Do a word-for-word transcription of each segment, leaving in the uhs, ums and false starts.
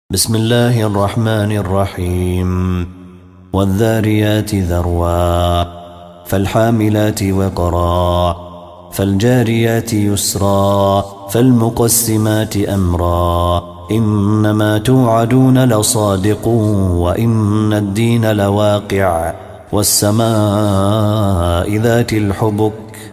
بسم الله الرحمن الرحيم والذاريات ذروا فالحاملات وقرا فالجاريات يسرا فالمقسمات أمرا إنما توعدون لصادق وإن الدين لواقع والسماء ذات الحبك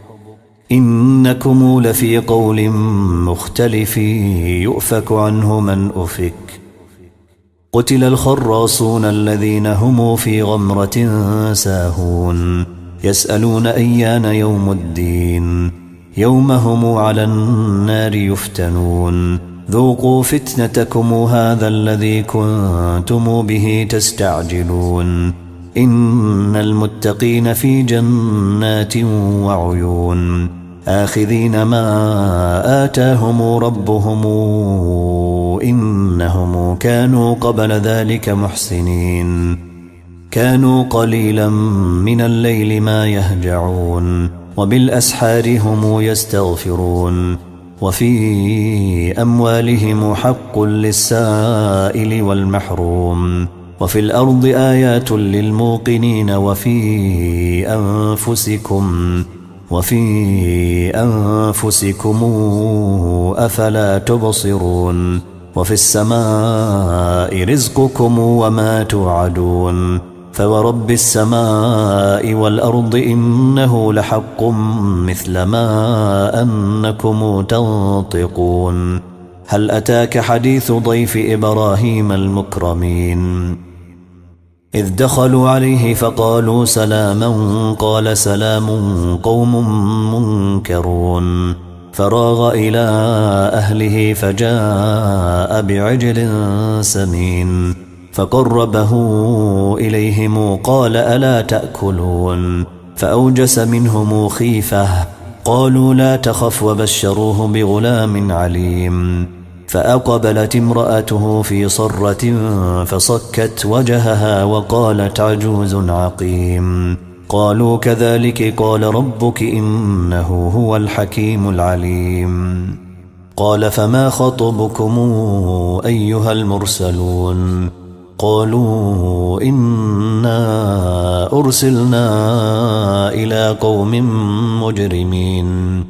إنكم لفي قول مختلف يؤفك عنه من أفك قتل الخراصون الذين هم في غمرة ساهون يسألون أيان يوم الدين يوم هم على النار يفتنون ذوقوا فتنتكم هذا الذي كنتم به تستعجلون إن المتقين في جنات وعيون آخذين ما آتاهم ربهم إنهم كانوا قبل ذلك محسنين كانوا قليلا من الليل ما يهجعون وبالأسحار هم يستغفرون وفي أموالهم حق للسائل والمحروم وفي الأرض آيات للموقنين وفي أنفسكم وفي أنفسكم أفلا تبصرون وفي السماء رزقكم وما توعدون فورب السماء والأرض إنه لحق مثل ما أنكم تنطقون هل أتاك حديث ضيف إبراهيم المكرمين إذ دخلوا عليه فقالوا سلاما قال سلام قوم منكرون فراغ إلى أهله فجاء بعجل سمين فقربه إليهم قال ألا تأكلون فأوجس منهم خيفة قالوا لا تخف وبشروه بغلام عليم فأقبلت امرأته في صرة فصكت وجهها وقالت عجوز عقيم قالوا كذلك قال ربك إنه هو الحكيم العليم قال فما خطبكم أيها المرسلون قالوا إنا أرسلنا إلى قوم مجرمين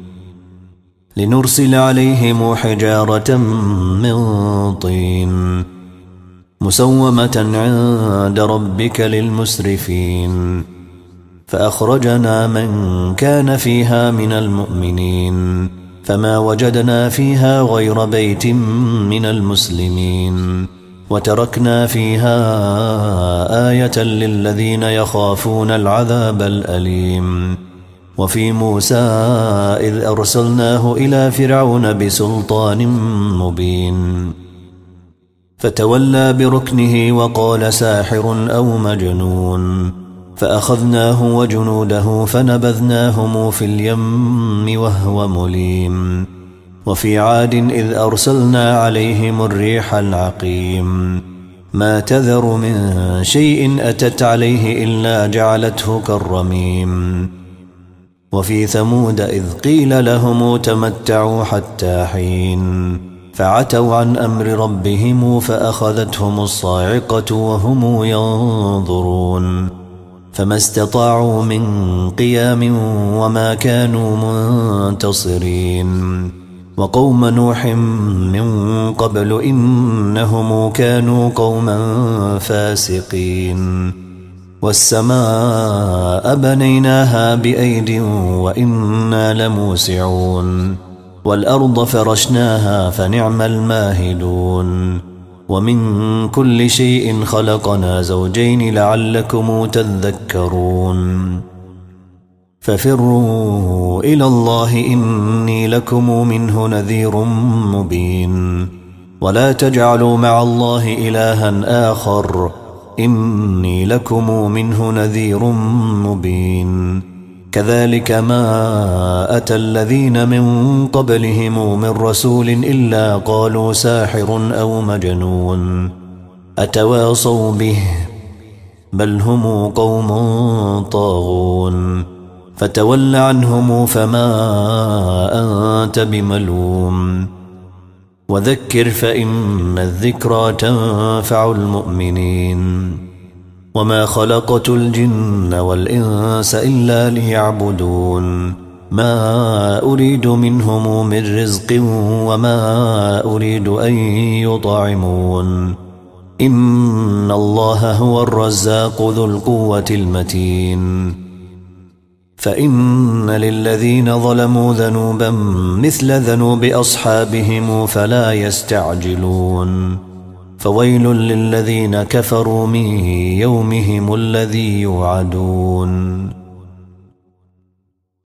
لنرسل عليهم حجارة من طين مسومة عند ربك للمسرفين فأخرجنا من كان فيها من المؤمنين فما وجدنا فيها غير بيت من المسلمين وتركنا فيها آية للذين يخافون العذاب الأليم وفي موسى إذ أرسلناه إلى فرعون بسلطان مبين فتولى بركنه وقال ساحر أو مجنون فأخذناه وجنوده فنبذناهم في اليم وهو مليم وفي عاد إذ أرسلنا عليهم الريح العقيم ما تذر من شيء أتت عليه إلا جعلته كالرميم وفي ثمود إذ قيل لهم تمتعوا حتى حين فعتوا عن أمر ربهم فأخذتهم الصاعقة وهم ينظرون فما استطاعوا من قيام وما كانوا منتصرين وقوم نوح من قبل إنهم كانوا قوما فاسقين والسماء بنيناها بأيد وإنا لموسعون والأرض فرشناها فنعم الماهدون ومن كل شيء خلقنا زوجين لعلكم تذكرون ففروا إلى الله إني لكم منه نذير مبين ولا تجعلوا مع الله إلها آخر إني لكم منه نذير مبين كذلك ما أتى الذين من قبلهم من رسول إلا قالوا ساحر أو مجنون أتواصوا به بل هم قوم طاغون فتول عنهم فما أنت بملوم وذكر فإن الذكرى تنفع المؤمنين وما خلقت الجن والإنس إلا ليعبدون ما أريد منهم من رزق وما أريد أن يطعمون إن الله هو الرزاق ذو القوة المتين فإن للذين ظلموا ذنوبا مثل ذنوب أصحابهم فلا يستعجلون فويل للذين كفروا من يومهم الذي يوعدون